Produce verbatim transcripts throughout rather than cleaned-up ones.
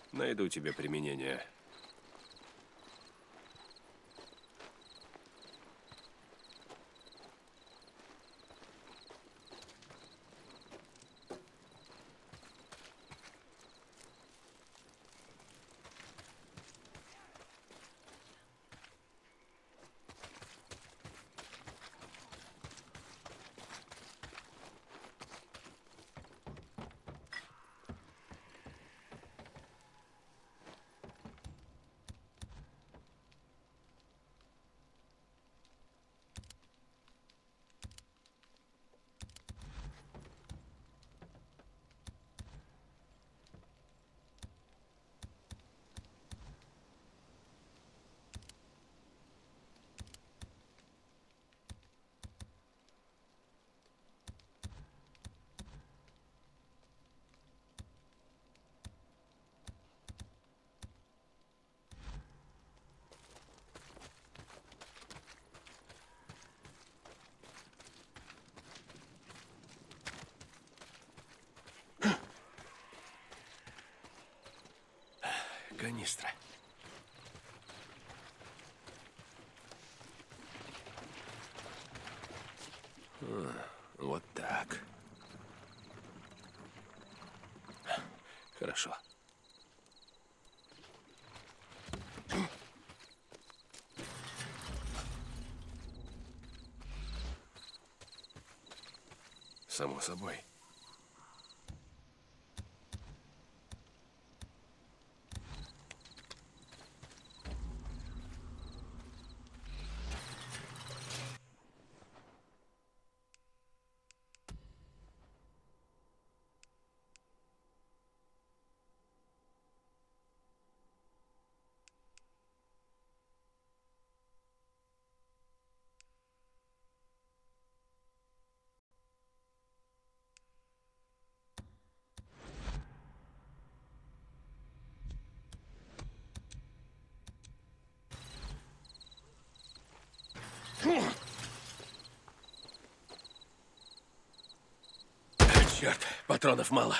Найду тебе применение. Канистра. А, вот так. Хорошо. Само собой. Черт, патронов мало.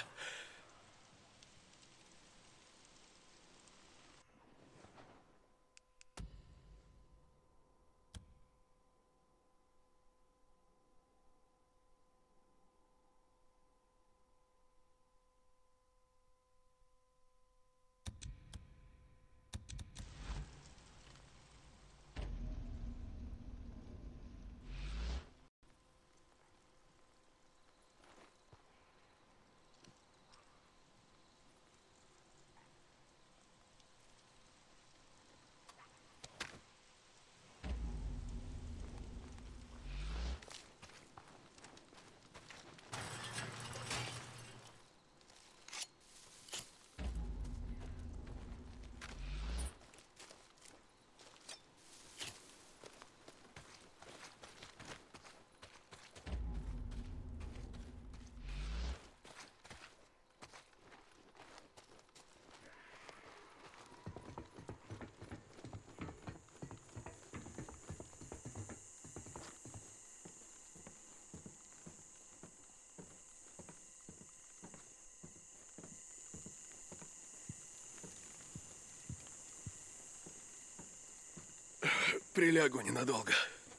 Прилягу ненадолго.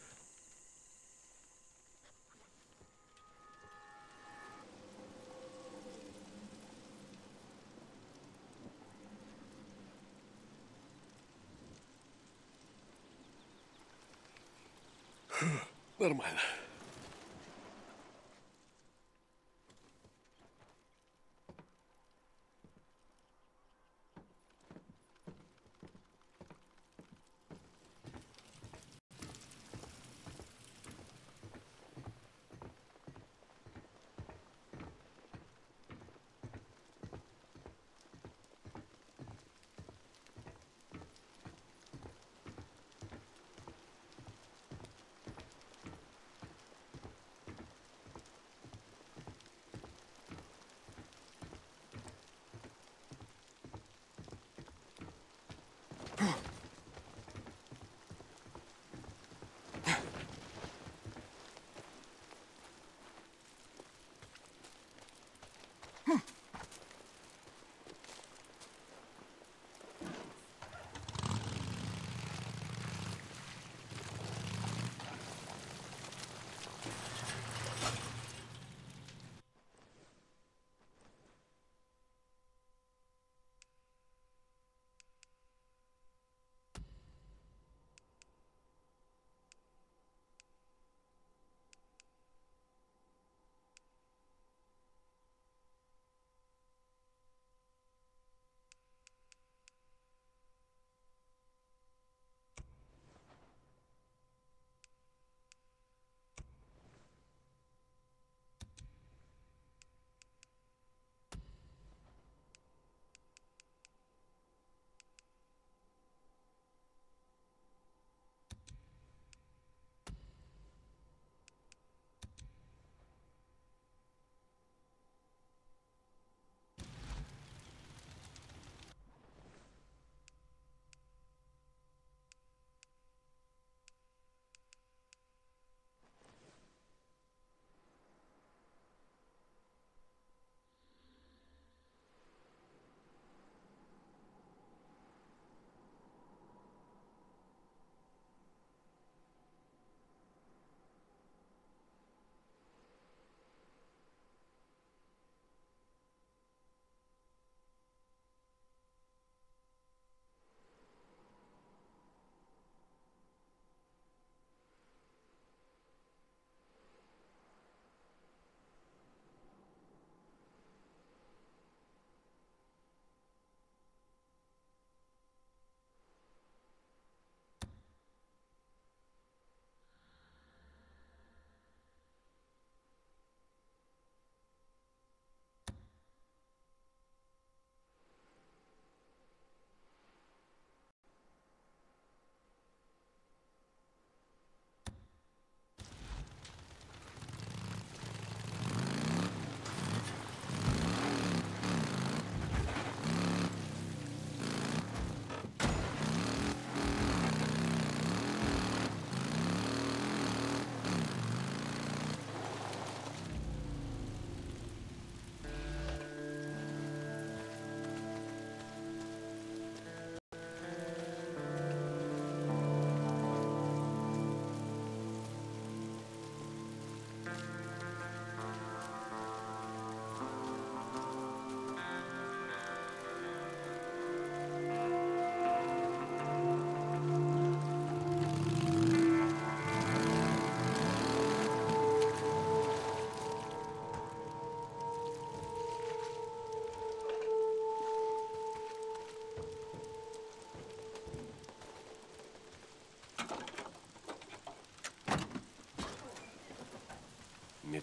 Нормально.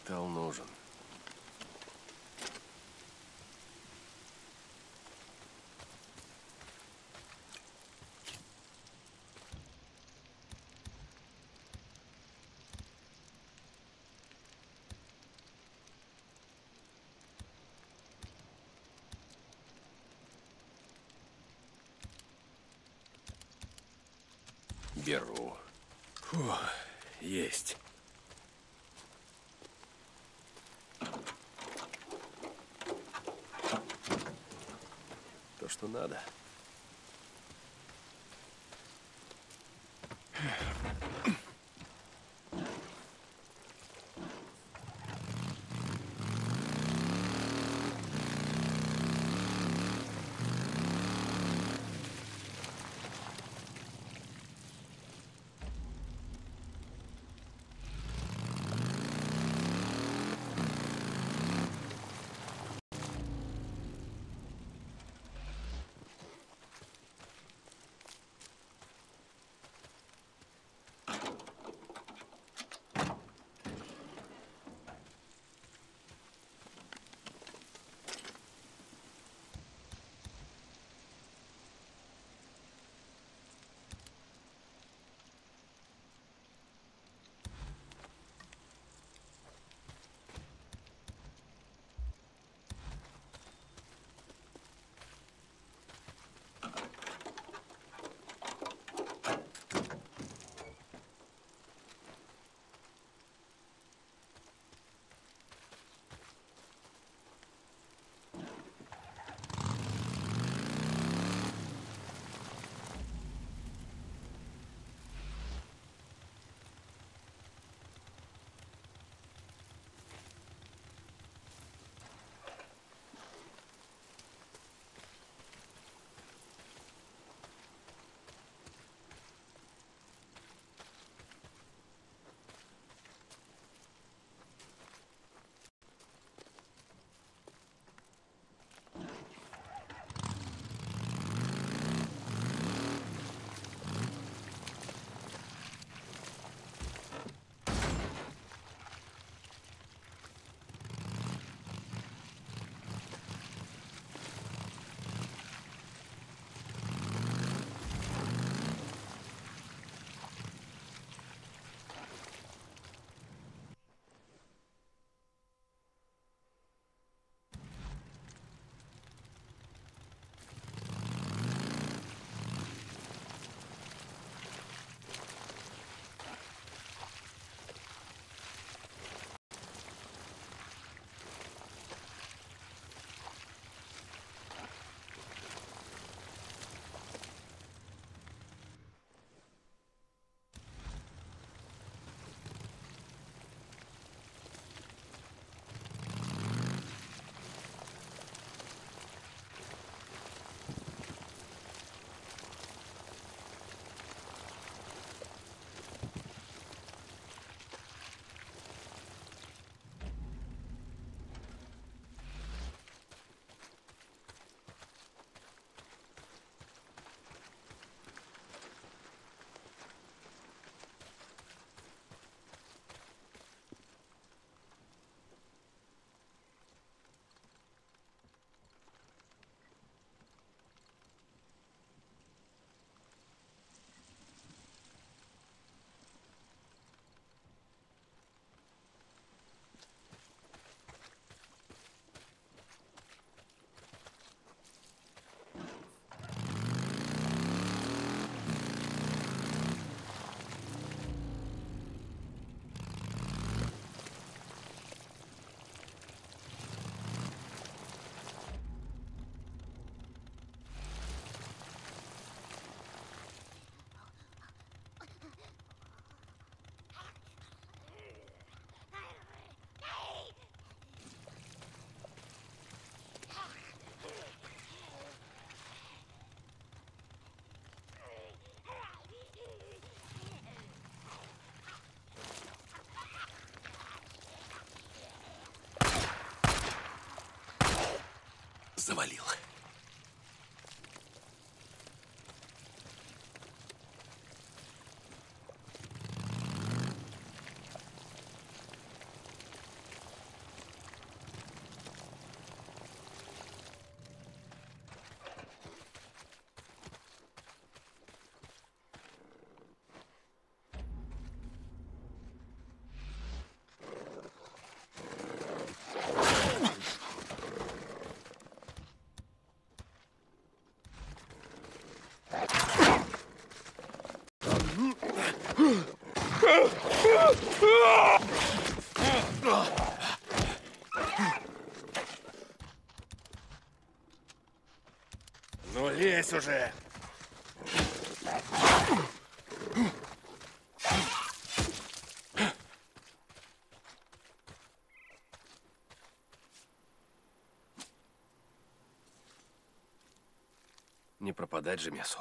Металл нужен. Беру. Фу, есть. То, что надо. Завалил. Ну, лезь уже! Не пропадать же мясу.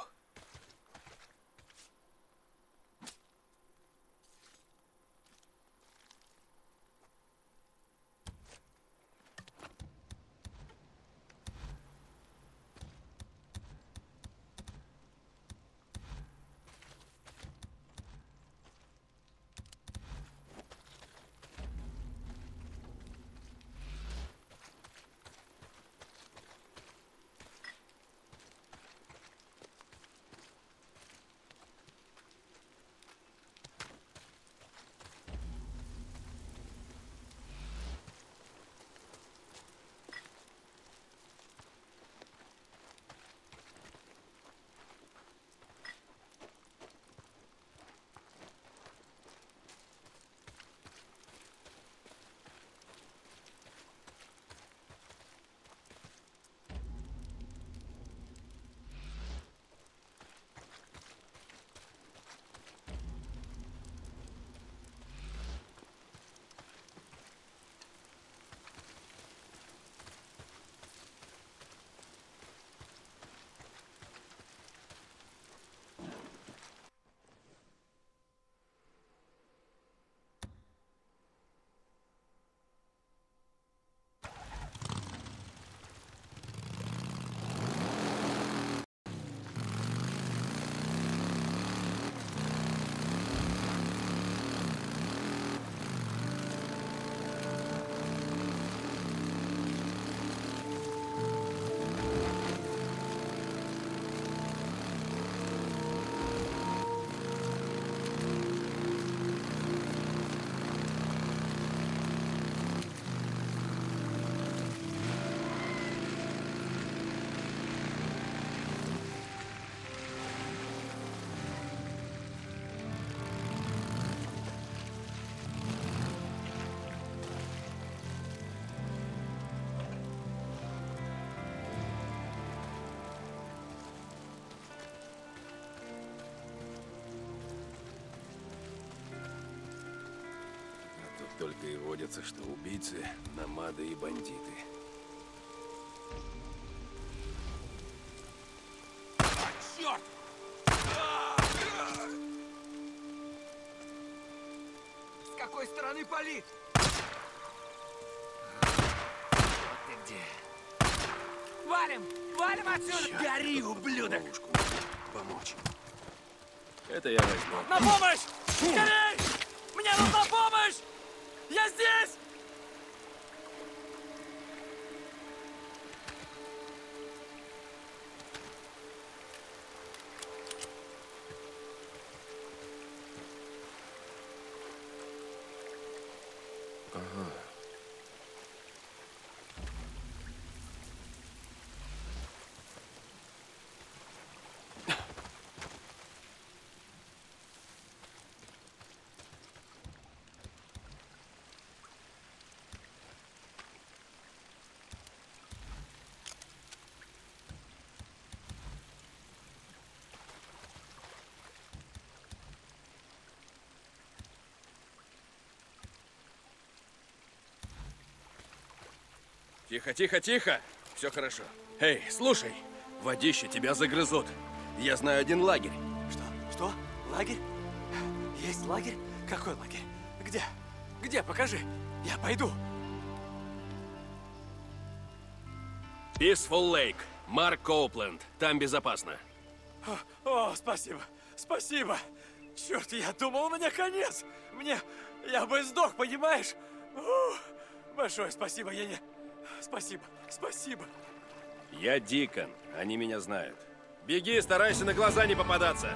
Только и водятся, что убийцы, намады и бандиты. А, черт! С какой стороны палит? Вот ты где. Валим! Валим отсюда! Черт, Гори, ублюдок! ловушку помочь. Это я возьму. На помощь! Скорей! Мне нужна помощь! Я здесь! Ага. Тихо, тихо, тихо. Все хорошо. Эй, слушай, водище тебя загрызут. Я знаю один лагерь. Что? Что? Лагерь? Есть лагерь? Какой лагерь? Где? Где? Покажи. Я пойду. Peaceful Lake. Марк Коупленд. Там безопасно. О, о, спасибо. Спасибо. Черт, я думал, у меня конец. Мне... Я бы сдох, понимаешь? Ух, большое спасибо, я не... Спасибо, спасибо. Я Дикон. Они меня знают. Беги, старайся на глаза не попадаться.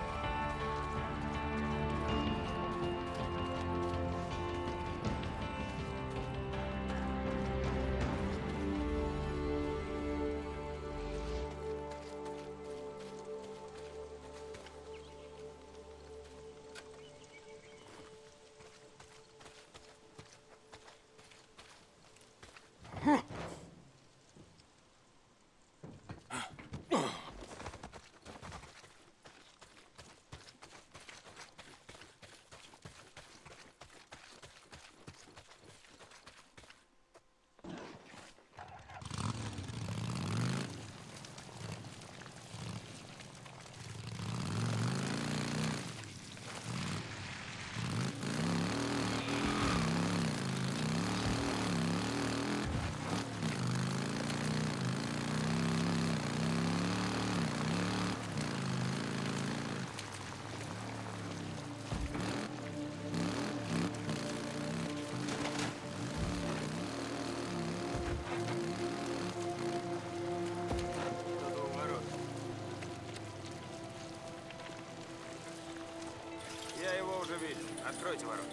Откройте ворота.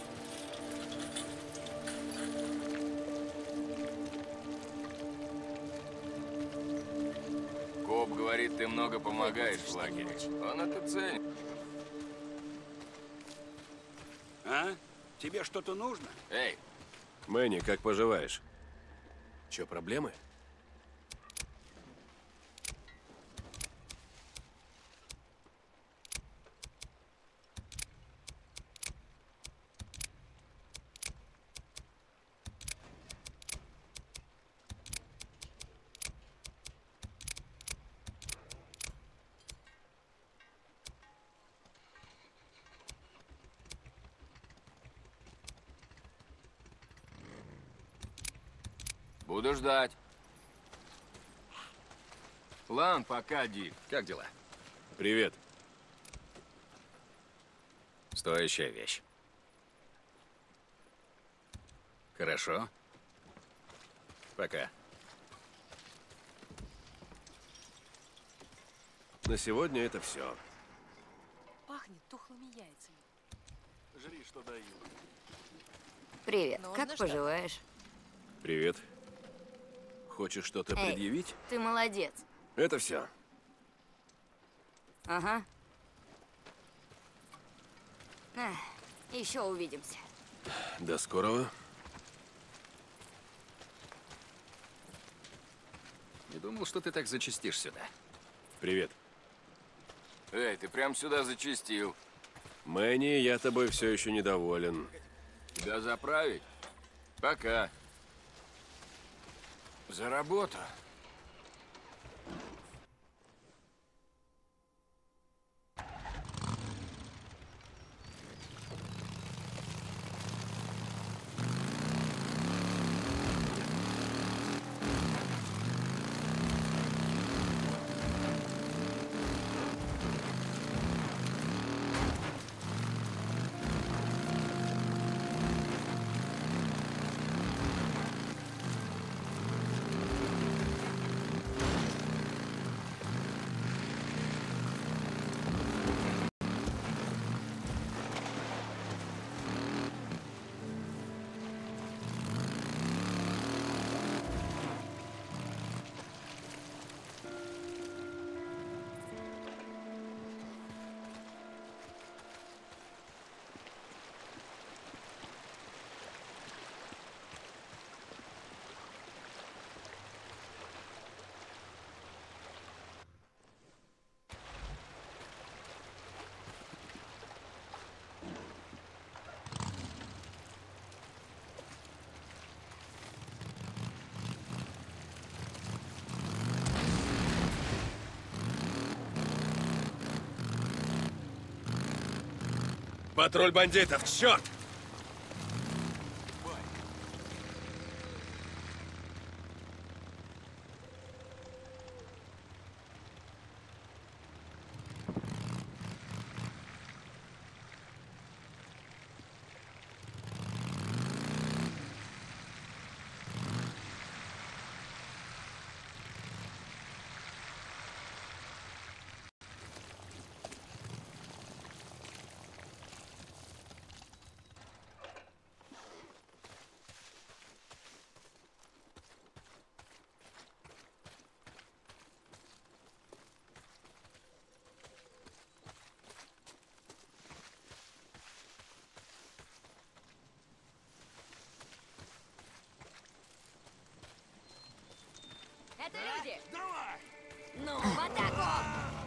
Коп говорит, ты много помогаешь в лагере. Он это ценит. А? Тебе что-то нужно? Эй, Мэнни, как поживаешь? Че, проблемы? буду ждать. Ладно, пока, Дик. Как дела? Привет. Стоящая вещь. Хорошо. Пока. На сегодня это все. Пахнет тухлыми яйцами. Жри, что даю. Привет, Нужно как что-то. поживаешь? Привет. Хочешь что-то Эй. предъявить? Ты молодец. Это все. Ага. Эх, еще увидимся. До скорого. Не думал, что ты так зачастишь сюда. Привет. Эй, ты прям сюда зачистил. Мэнни, я тобой все еще недоволен. Тебя заправить? Пока. За работу. Патруль бандитов, черт! Это люди! Давай! Ну, в атаку!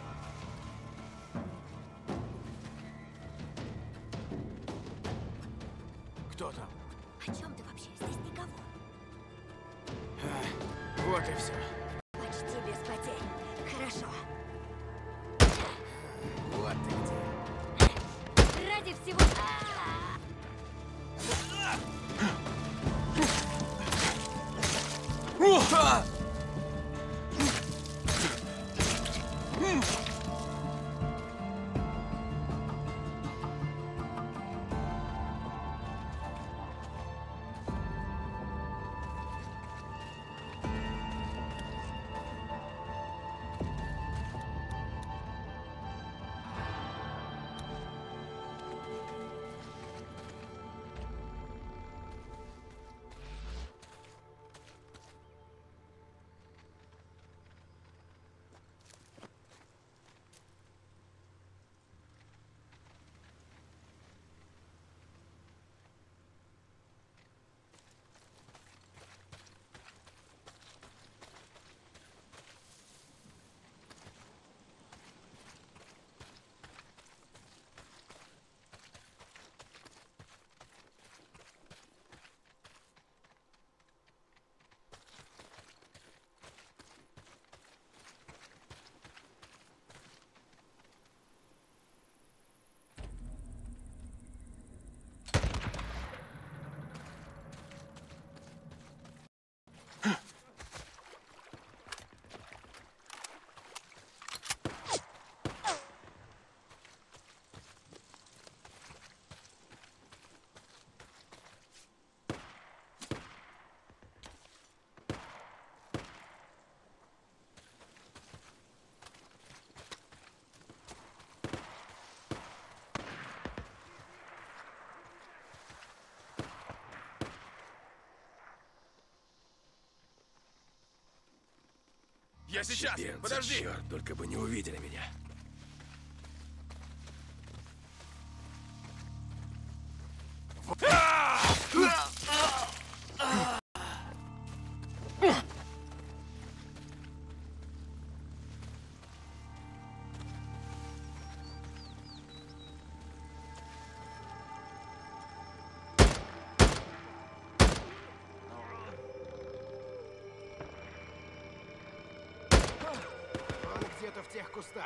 Кто там? О чем ты вообще? Здесь никого. Вот и все. Почти без потерь. Хорошо. Вот ты где. Ради всего... А! Я сейчас! Отщепенцы, Подожди! Черт, только бы не увидели меня. Он где-то в тех кустах.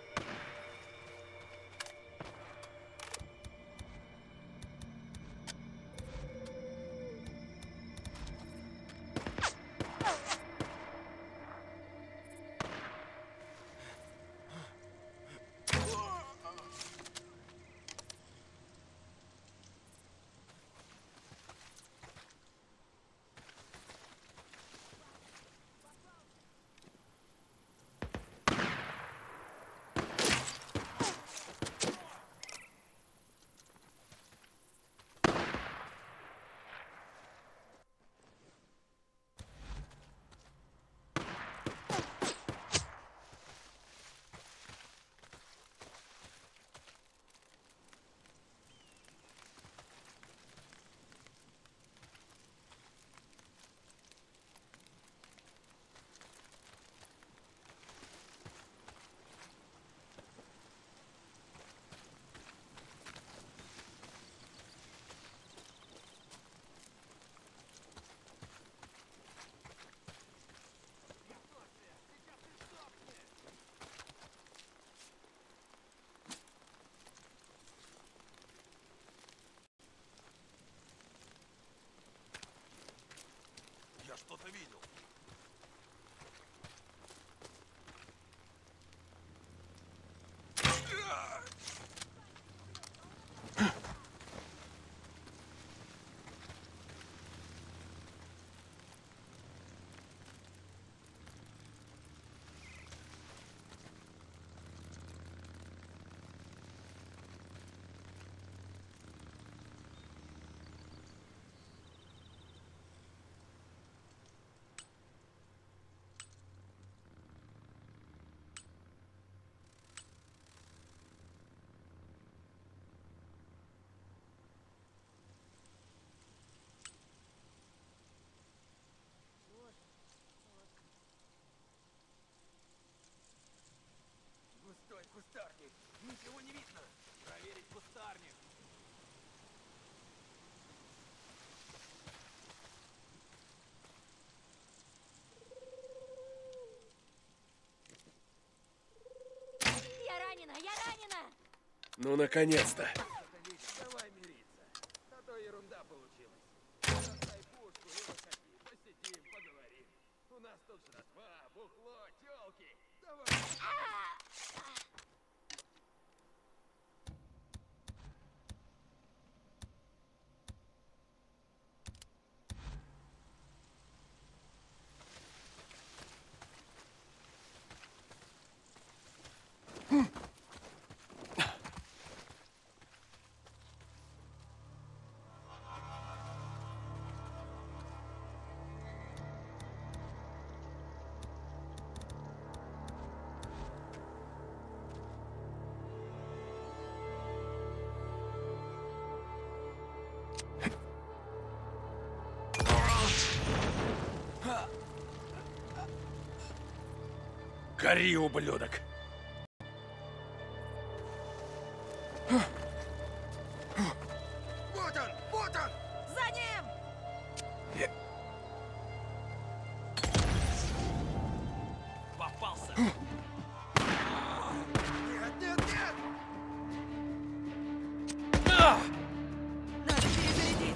Я что-то видел. Густой кустарник. Ничего не видно. Проверить кустарник. Я ранена, я ранена! Ну, наконец-то! Давай мириться. А то ерунда получилась. Достай пушку и выходи. Посидим, поговорим. У нас тут жратва, бухло, тёлки. Давай. Гори, ублюдок! Вот он! Вот он! За ним! Попался! Нет, нет, нет! Надо перезарядить!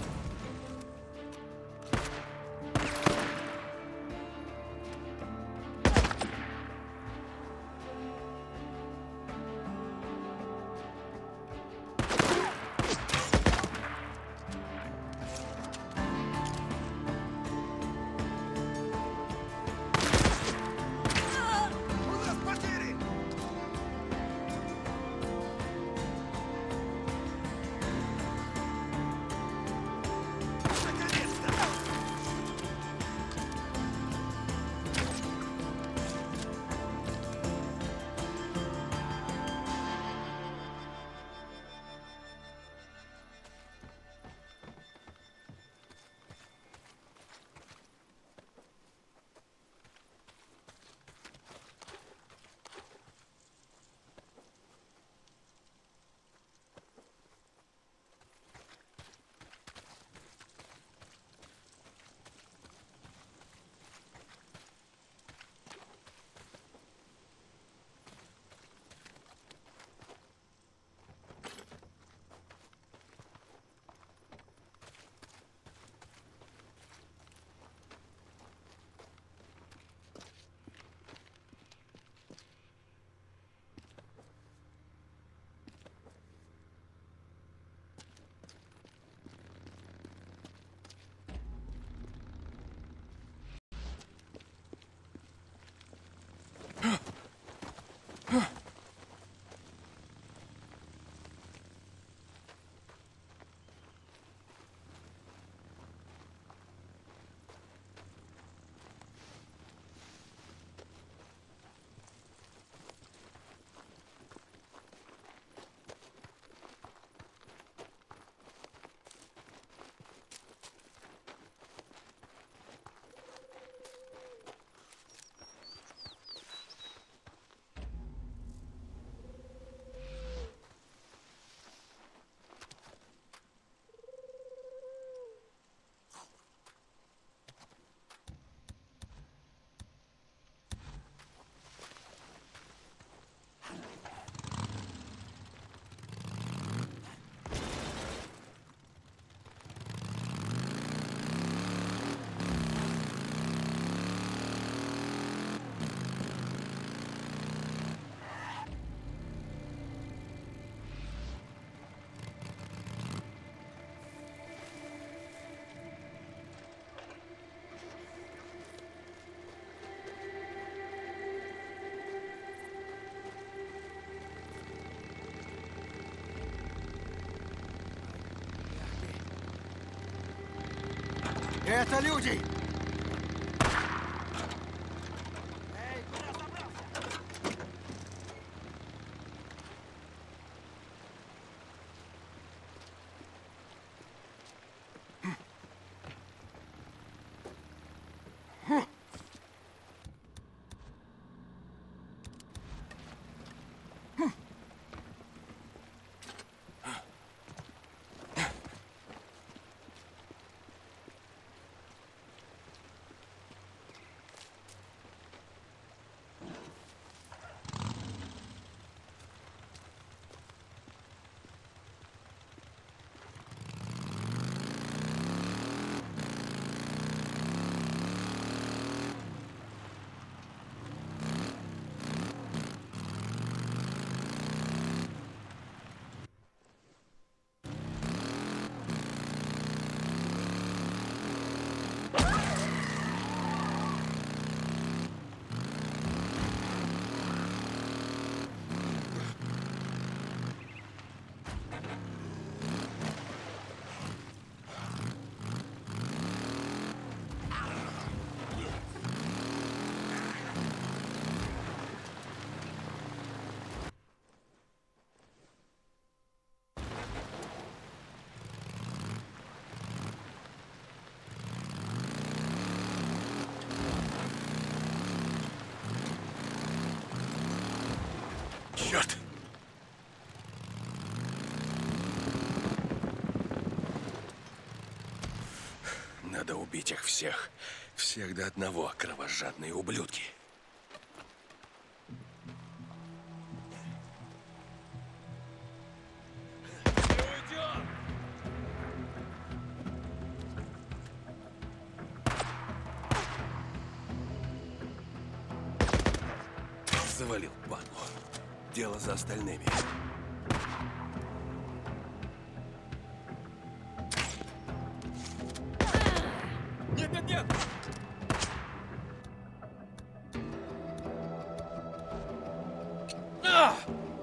Это люди! Черт! Надо убить их всех. Всех до одного, кровожадные ублюдки. Завалил падлу. Дело за остальными. Нет, нет, нет! А!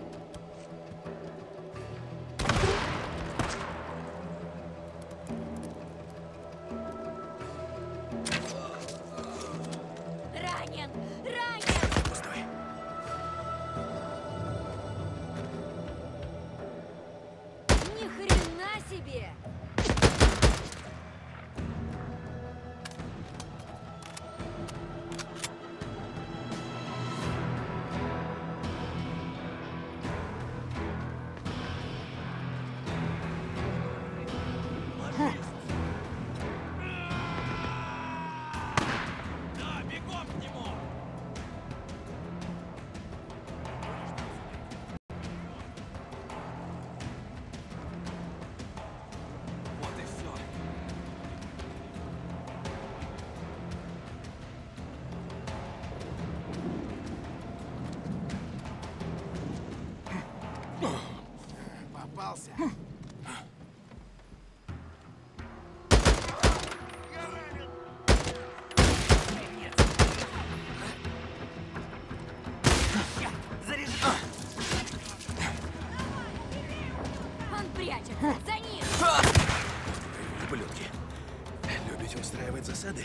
Ранен! Ранен! Пустой. Ни хрена себе! Да, бегом к нему! Вот и все. Попался. Он прячется! За ним! Ублюдки. Любите устраивать засады?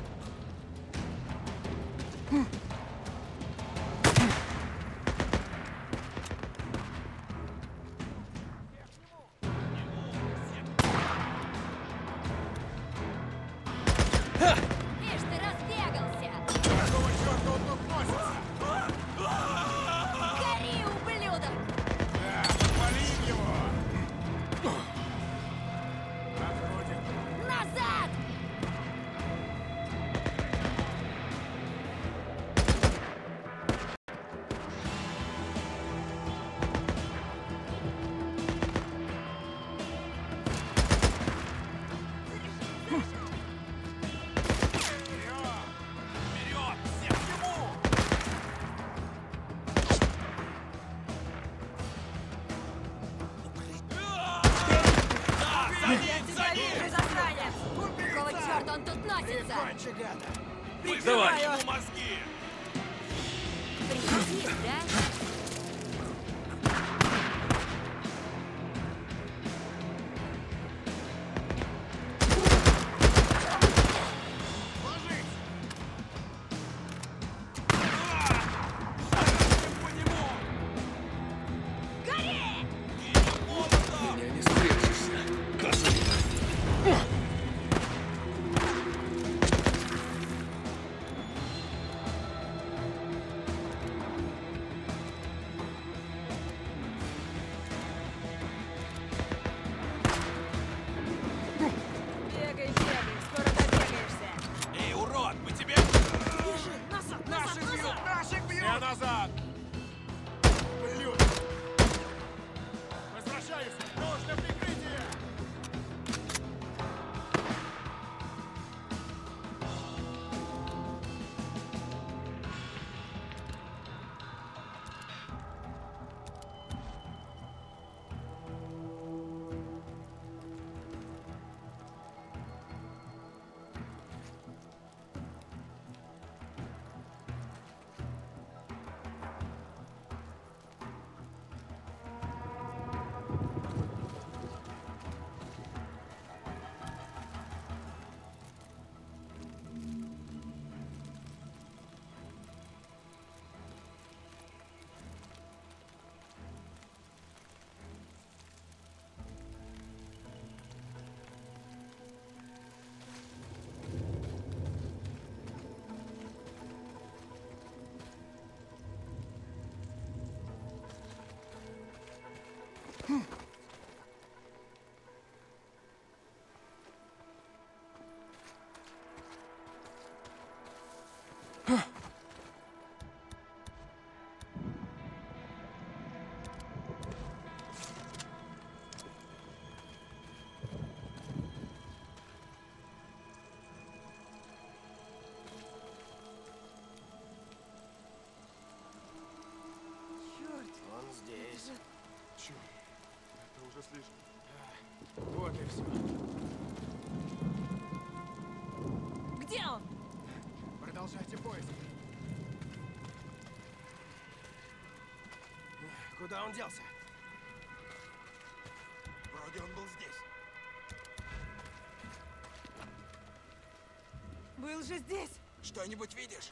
Ишь ты, разбегался! Какого черта он тут носится? Гори, ублюдок! Да, подпалим его! Отходим. Назад! Вперед! Всех к нему! Да, за ним, за ним! Ты засранец! Какого черта он тут носится? Кончи, гада! Давай ему мозги! Прикусил, да? Он здесь. Черт, это уже слишком. Вот и все. Где он? Продолжайте поиск. Куда он делся? Вроде он был здесь. Был же здесь. Что-нибудь видишь?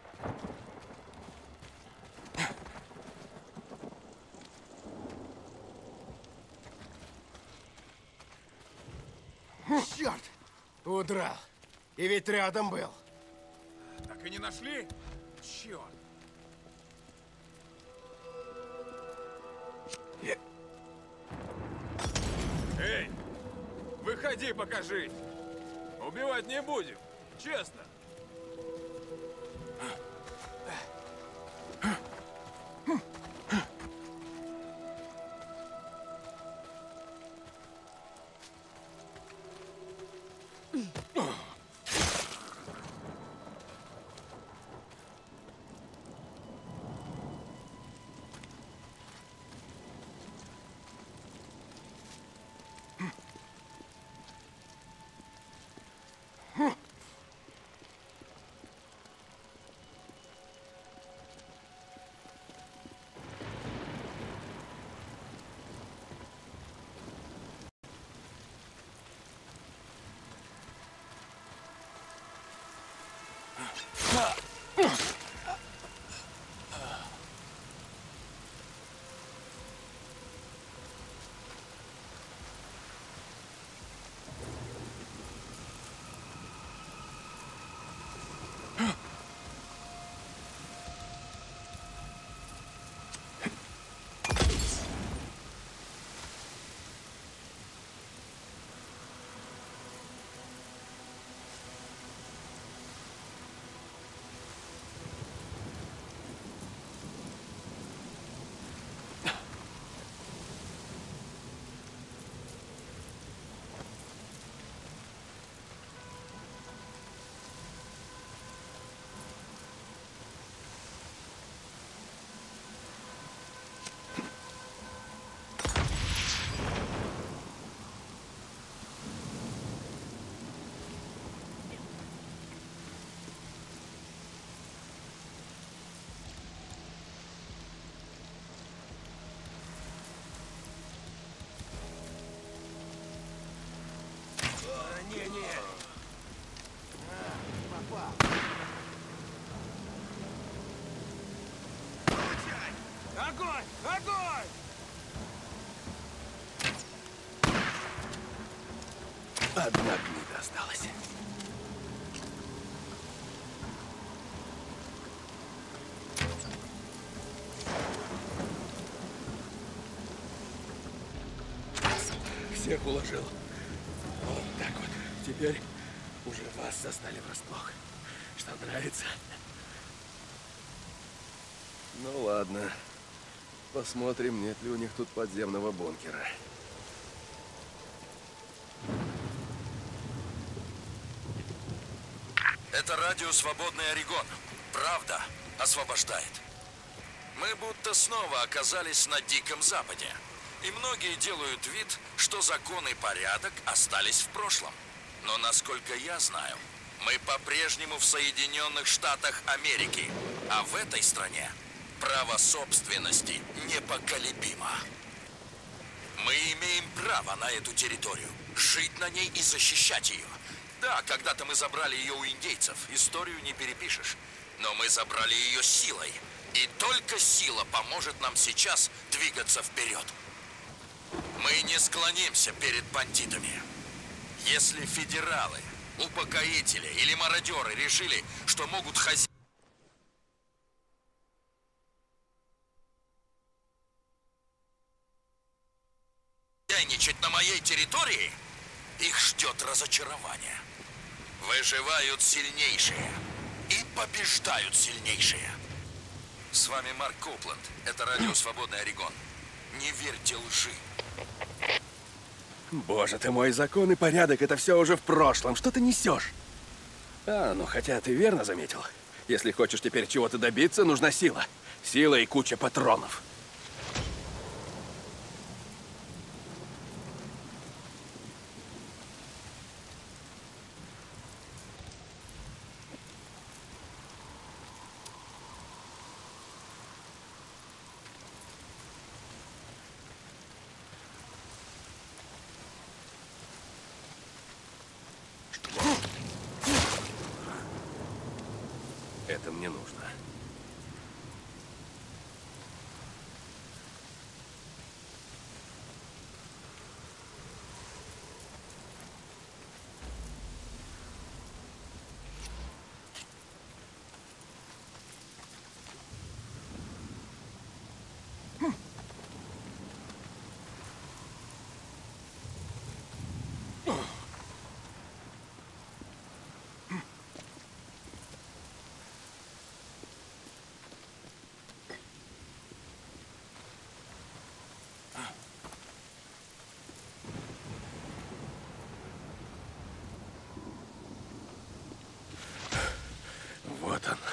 Черт! Удрал. И ведь рядом был. Так и не нашли? Черт. Эй! Выходи, покажись! Убивать не будем. Честно. Не-не. А, попал. Получай! Огонь! Огонь! Одна гнида осталась. Всех уложил. Вот так вот. Теперь уже вас застали врасплох. Что, нравится? Ну ладно. Посмотрим, нет ли у них тут подземного бункера. Это радио «Свободный Орегон». Правда освобождает. Мы будто снова оказались на Диком Западе. И многие делают вид, что закон и порядок остались в прошлом. Но, насколько я знаю, мы по-прежнему в Соединенных Штатах Америки. А в этой стране право собственности непоколебимо. Мы имеем право на эту территорию, жить на ней и защищать ее. Да, когда-то мы забрали ее у индейцев, историю не перепишешь. Но мы забрали ее силой. И только сила поможет нам сейчас двигаться вперед. Мы не склонимся перед бандитами. Если федералы, упокоители или мародеры решили, что могут хозяйствовать... хозяйничать на моей территории, их ждет разочарование. Выживают сильнейшие и побеждают сильнейшие. С вами Марк Коупленд. Это радио «Свободный Орегон». Не верьте лжи. Боже ты мой, закон и порядок — это все уже в прошлом. Что ты несешь? А, ну хотя ты верно заметил. Если хочешь теперь чего-то добиться, нужна сила. Сила и куча патронов. Это мне нужно. Вот он.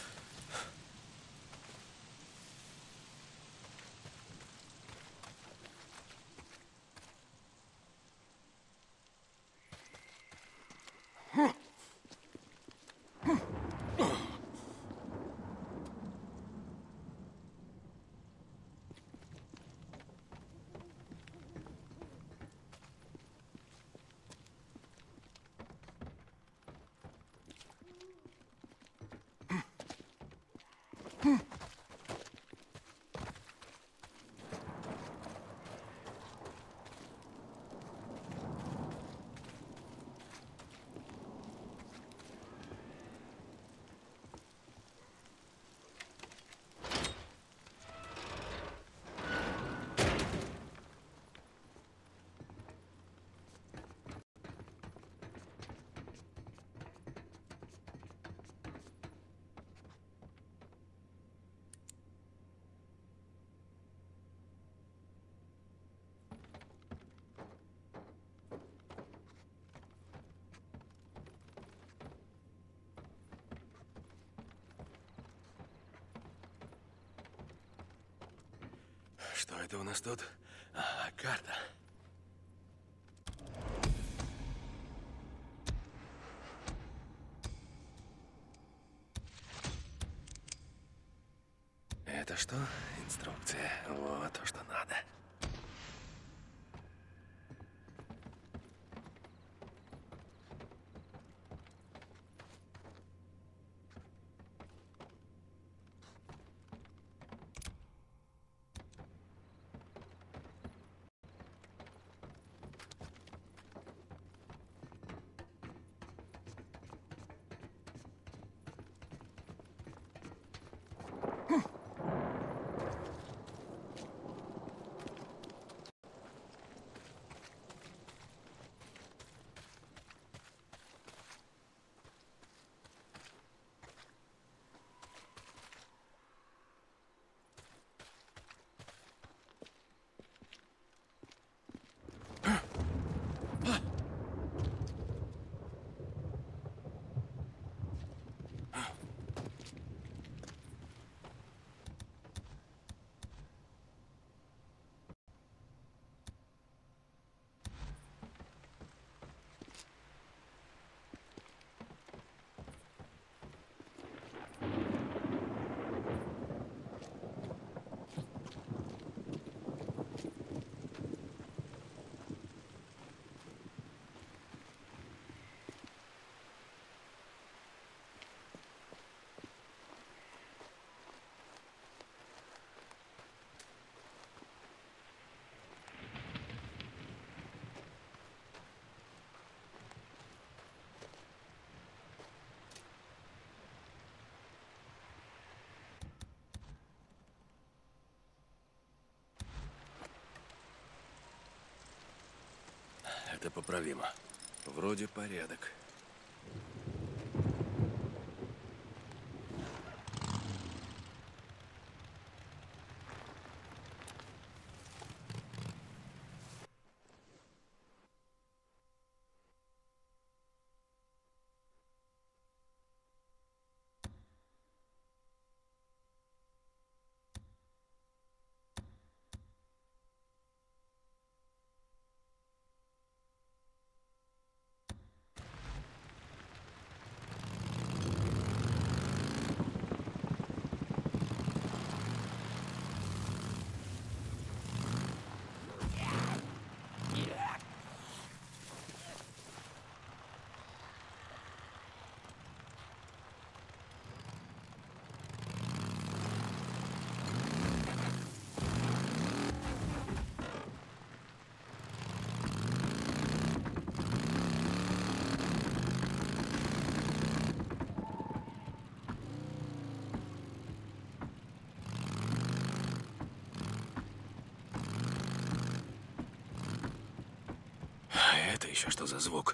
Что это у нас тут? А, карта. Это что? Инструкция. Вот то, что надо. это поправимо. Вроде порядок. Это еще что за звук?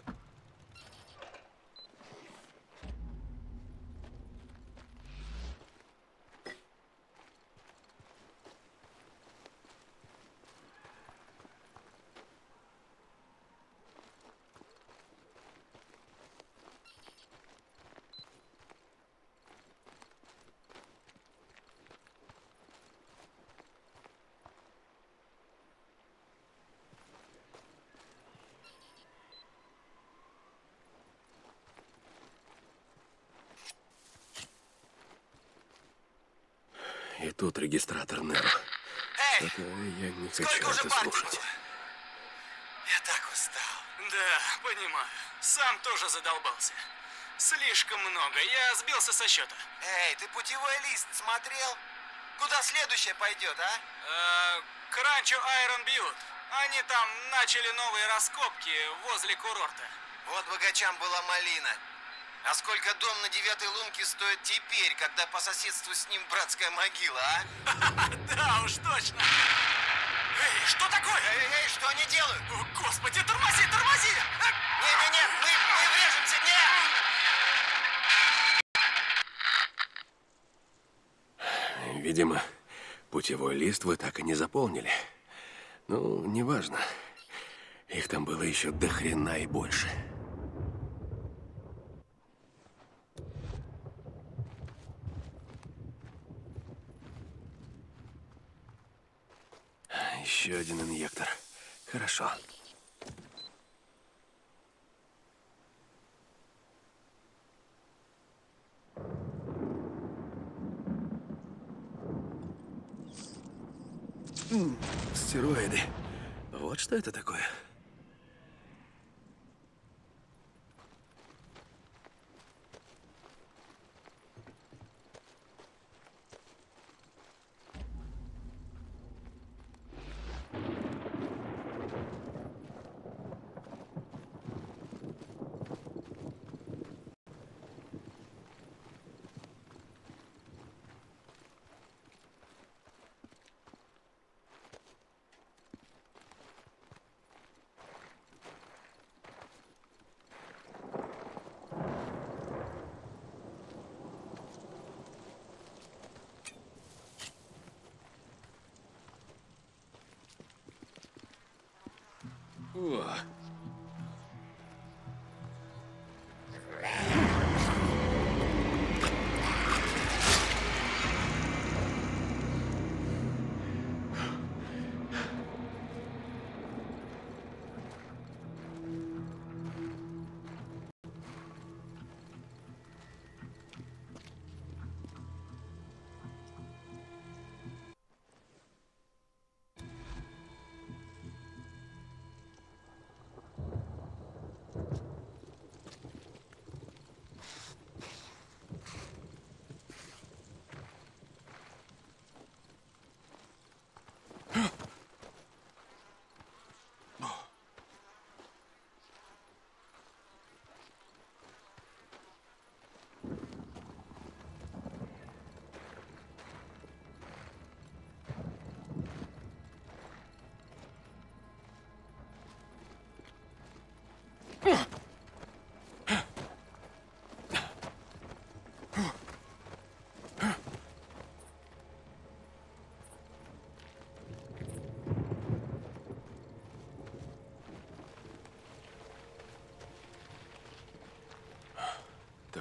И тут регистратор Неро. Эй! Что-то я не хочу Сколько уже это партий слушать. было? Я так устал. Да, понимаю. Сам тоже задолбался. Слишком много. Я сбился со счета. Эй, ты путевой лист смотрел? Куда следующее пойдет, а? Э, к ранчо Айрон Бьют. Они там начали новые раскопки возле курорта. Вот богачам была малина. А сколько дом на девятой лунке стоит теперь, когда по соседству с ним братская могила, а? Да уж точно. Эй, что такое? Эй, эй, что они делают? О, Господи, тормози, тормози! Не-не-не, мы, мы врежемся, не! Видимо, путевой лист вы так и не заполнили. Ну, неважно. Их там было еще до хрена и больше. Еще один инъектор. Хорошо. М, Стероиды. Вот что это такое. О.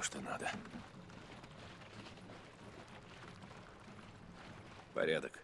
что надо. Порядок.